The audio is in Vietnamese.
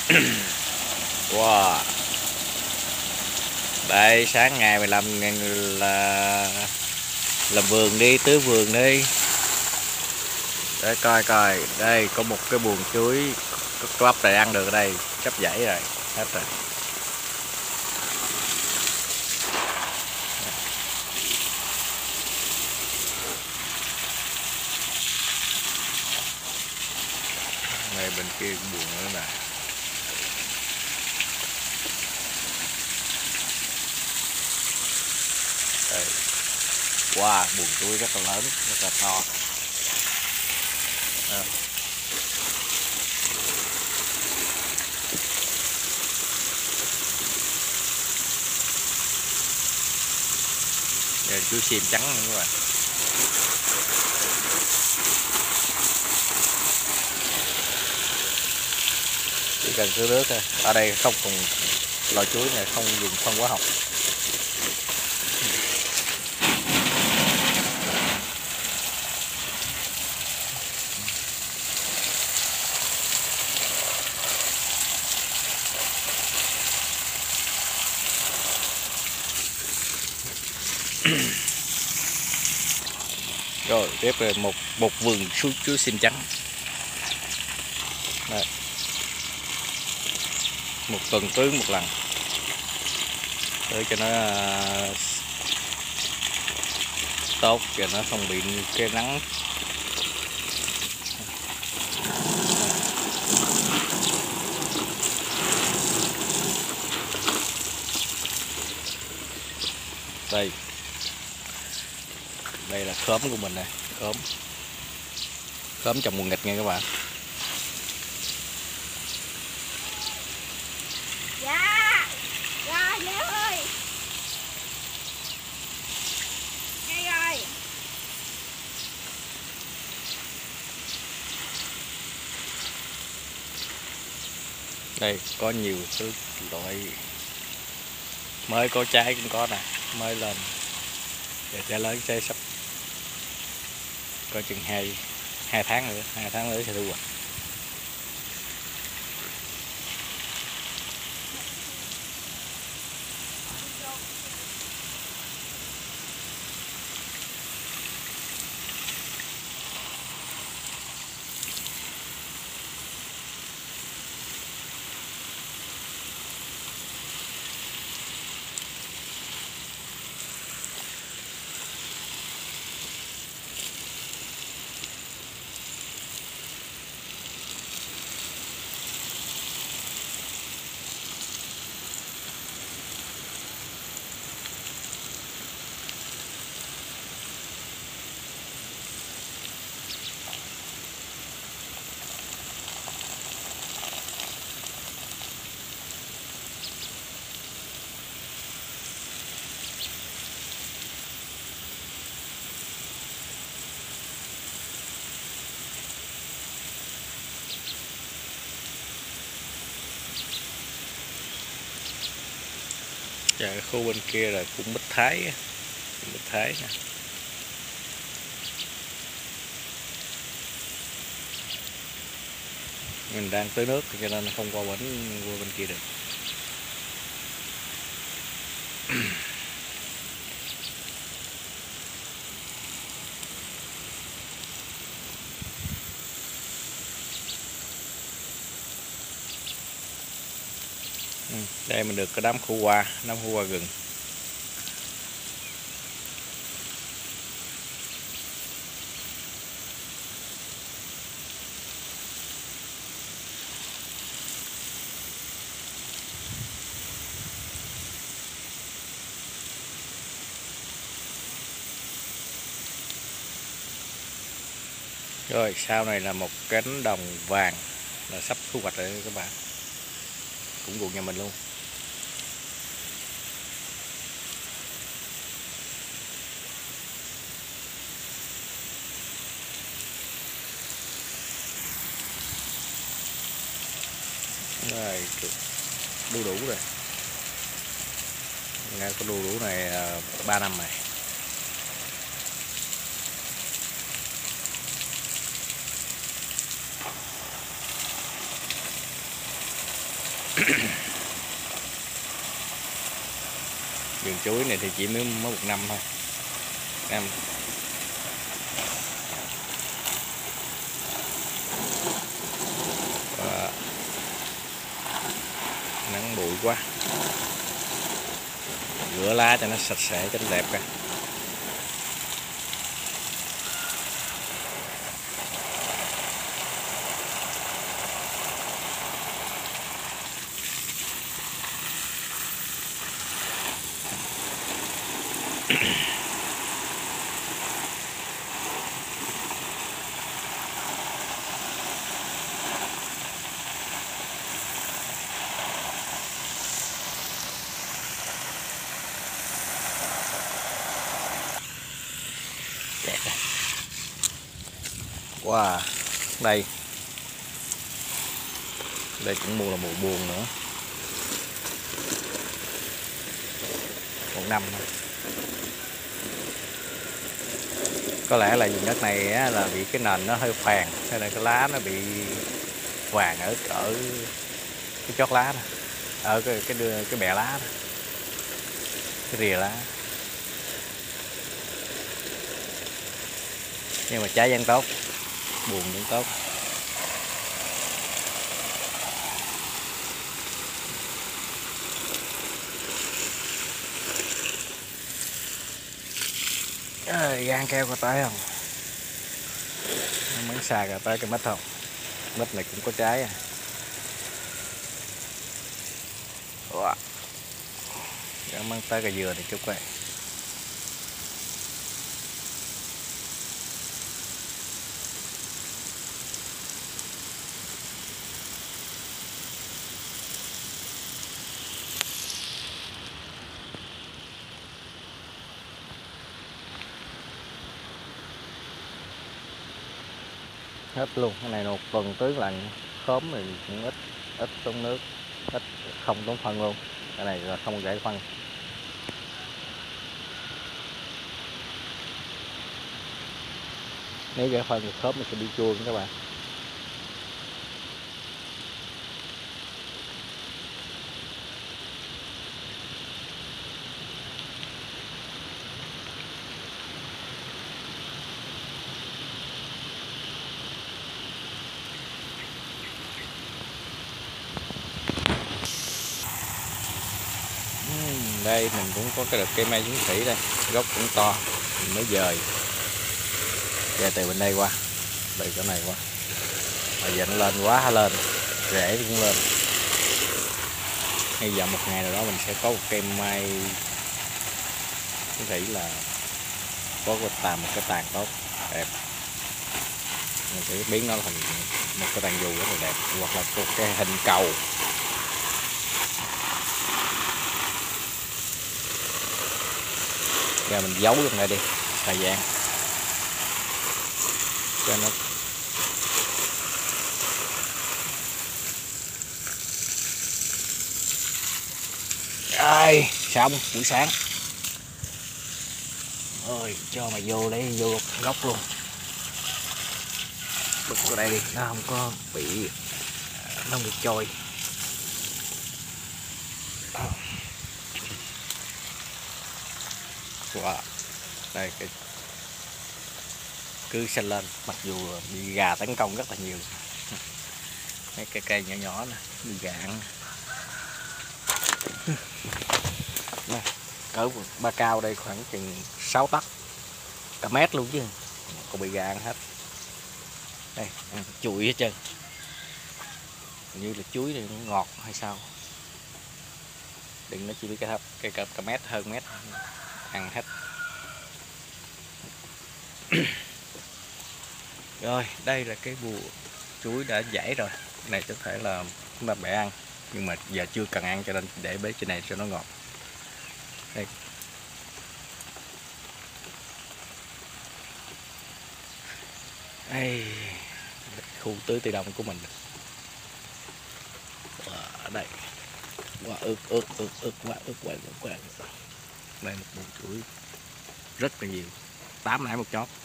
Wow. Đây sáng ngày 15 là làm vườn đi, tưới vườn đi. Để coi coi, đây có một cái buồng chuối có bắp này ăn được ở đây, sắp dãy rồi, hết rồi. Đây bên kia buồng nữa nè. Đây. Wow, buồng chuối rất là lớn, rất là to. À. Đây chuối xiêm trắng nữa các bạn. Chỉ cần tưới nước thôi. Ở đây không cùng loại chuối này không dùng phân hóa học. Rồi tiếp là một vườn chuối xiêm trắng. Đây. Một tuần tưới một lần để cho nó tốt và nó không bị cái nắng. Đây là khóm của mình nè, khóm trồng mùa nghịch nha các bạn. Dạ rồi Liễu ơi, ngay rồi. Đây có nhiều thứ loại mới, có trái cũng có nè, mới lên để trái lớn, trái sắp có chừng 2 tháng nữa sẽ thu hoạch. Và khu bên kia là cũng Bích Thái nè. Mình đang tưới nước cho nên không qua qua bên kia được. Đây mình được cái đám khổ qua gừng. Rồi sau này là một cánh đồng vàng là sắp thu hoạch rồi các bạn, cũng ruộng nhà mình luôn. Rồi đu đủ rồi, nghe có đu đủ này 3 năm này. Vườn chuối này thì chỉ mới một năm thôi em. Nắng bụi quá, rửa lá cho nó sạch sẽ cho nó đẹp kìa. Wow, đây cũng mùa là mùa buồn nữa, một năm thôi. Có lẽ là vùng đất này á, là bị cái nền nó hơi phèn, hay là cái lá nó bị vàng ở cái chót lá đó, ở cái bẹ lá đó, cái rìa lá. Nhưng mà trái vẫn tốt, buồn vẫn tốt. Gan keo cà tới không? Món xà cà tới cái mít không? Mít này cũng có trái à. Wow. Món tới cà dừa thì chút vậy. Hết luôn, cái này một tuần tưới lần, khóm thì cũng ít tốn nước, ít không tốn phân luôn. Cái này là không rải phân. Nếu rải phân thì khóm nó sẽ bị chua các bạn. Đây mình cũng có cái đợt cây mai chiến sĩ đây, gốc cũng to, mình mới dời từ bên đây qua, từ chỗ này qua, mà giờ nó lên quá lên, rễ cũng lên. Hy vọng một ngày nào đó mình sẽ có một cây mai chiến sĩ là có một cái tàn tốt đẹp, mình sẽ biến nó thành một cái tàn dù rất là đẹp, hoặc là một cái hình cầu. Giờ mình giấu trong đây đi thời gian cho nó ai xong buổi sáng ơi cho mày vô lấy vô gốc luôn, bật vào đây đi, nó không có bị, nó không bị trôi. Wow. Đây cái cứ xanh lên, mặc dù bị gà tấn công rất là nhiều. Mấy cái cây nhỏ nhỏ này bị gà ăn. Này, cỡ ba cao đây khoảng chừng 6 tấc, cả mét luôn chứ, còn bị gà ăn hết. Đây ăn chuối hết trơn, như là chuối này nó ngọt hay sao, đừng nó chỉ biết cái thấp, cái cả mét, hơn mét ăn hết. Rồi đây là cái bùa chuối đã giãy rồi, cái này có thể là chúng ta bẻ ăn, nhưng mà giờ chưa cần ăn cho nên để bế trên này cho nó ngọt. Đây. Đây khu tưới tự động của mình. Ở đây quá ướt quá. Đây một bùn chuối rất là nhiều, 8 nải một chót.